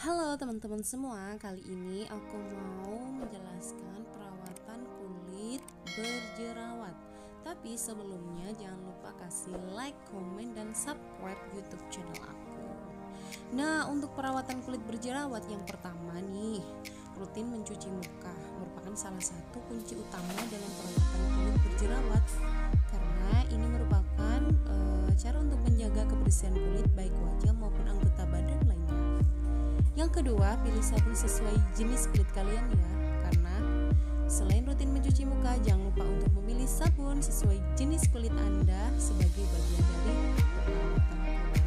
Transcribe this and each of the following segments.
Halo teman-teman semua, kali ini aku mau menjelaskan perawatan kulit berjerawat. Tapi sebelumnya jangan lupa kasih like, komen, dan subscribe YouTube channel aku. Nah, untuk perawatan kulit berjerawat yang pertama nih, rutin mencuci muka merupakan salah satu kunci utama dalam perawatan kulit berjerawat. Karena ini merupakan cara untuk menjaga kebersihan kulit baik wajah maupun anggota badan lainnya. Yang kedua, pilih sabun sesuai jenis kulit kalian ya. Karena selain rutin mencuci muka, jangan lupa untuk memilih sabun sesuai jenis kulit Anda sebagai bagian dari perawatan kulit.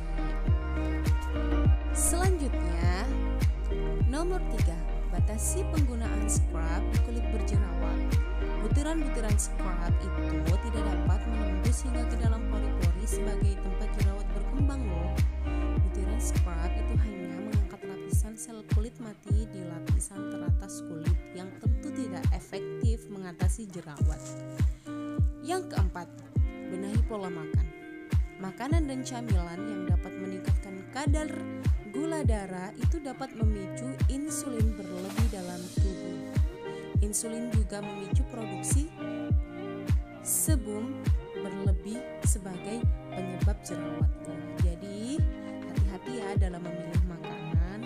Selanjutnya, nomor 3, batasi penggunaan scrub di kulit berjerawat. Butiran-butiran scrub itu tidak dapat menembus hingga ke dalam pori-pori sebagai tempat jerawat berkembang loh. Butiran scrub itu hanya mengangkat lapisan sel kulit mati di lapisan teratas kulit yang tentu tidak efektif mengatasi jerawat. Yang keempat, benahi pola makan. Makanan dan camilan yang dapat meningkatkan kadar gula darah itu dapat memicu insulin berlebih dalam tubuh. Insulin juga memicu produksi sebum berlebih sebagai penyebab jerawat. Jadi hati-hati ya dalam memilih makanan.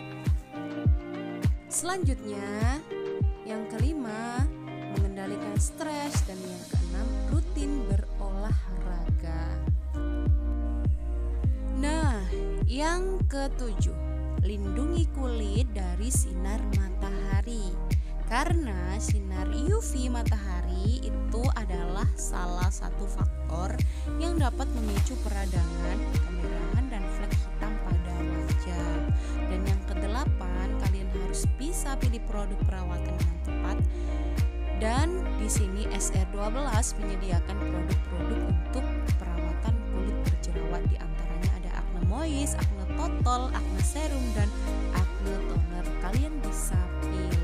Selanjutnya, yang kelima, mengendalikan stres, dan yang keenam, rutin berolahraga. Nah, yang ketujuh, lindungi kulit dari sinar matahari. Karena sinar UV matahari itu adalah salah satu faktor yang dapat memicu peradangan, kemerahan, dan flek hitam pada wajah. Dan yang kedelapan, kalian harus bisa pilih produk perawatan yang tepat. Dan di sini SR12 menyediakan produk-produk untuk perawatan kulit berjerawat, di antaranya ada Acne Moist, Acne Total, Acne Serum, dan Acne Toner. Kalian bisa pilih.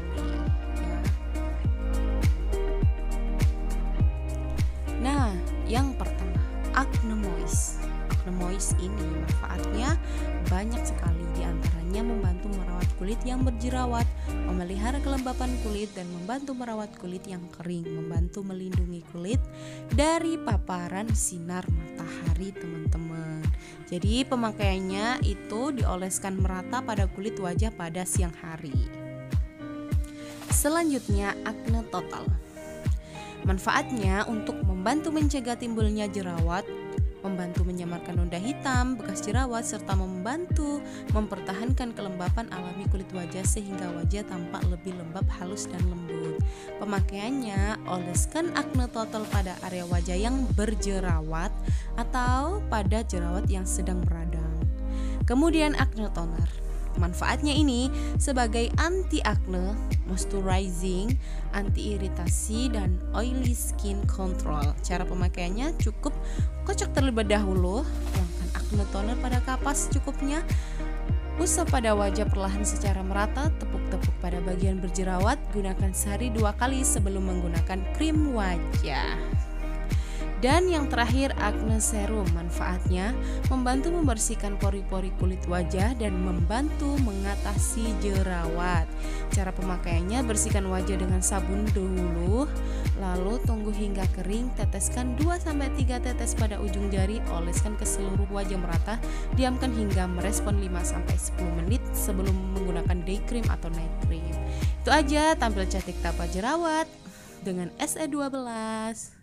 Nah, yang pertama, Acne Moist. Acne Moist ini manfaatnya banyak sekali, diantaranya membantu merawat kulit yang berjerawat, memelihara kelembapan kulit, dan membantu merawat kulit yang kering, membantu melindungi kulit dari paparan sinar matahari, teman-teman. Jadi pemakaiannya itu dioleskan merata pada kulit wajah pada siang hari. Selanjutnya, Acne Total. Manfaatnya untuk membantu mencegah timbulnya jerawat, membantu menyamarkan noda hitam, bekas jerawat, serta membantu mempertahankan kelembapan alami kulit wajah sehingga wajah tampak lebih lembab, halus, dan lembut. Pemakaiannya, oleskan Acne Total pada area wajah yang berjerawat atau pada jerawat yang sedang meradang. Kemudian Acne Toner. Manfaatnya ini sebagai anti-acne, moisturizing, anti-iritasi, dan oily skin control. Cara pemakaiannya cukup kocok terlebih dahulu, tuangkan acne toner pada kapas secukupnya, usap pada wajah perlahan secara merata, tepuk-tepuk pada bagian berjerawat, gunakan sehari 2 kali sebelum menggunakan krim wajah. Dan yang terakhir, Acne Serum. Manfaatnya membantu membersihkan pori-pori kulit wajah dan membantu mengatasi jerawat. Cara pemakaiannya, bersihkan wajah dengan sabun dulu, lalu tunggu hingga kering, teteskan 2-3 tetes pada ujung jari, oleskan ke seluruh wajah merata, diamkan hingga merespon 5-10 menit sebelum menggunakan day cream atau night cream. Itu aja, tampil cantik tanpa jerawat dengan SE12.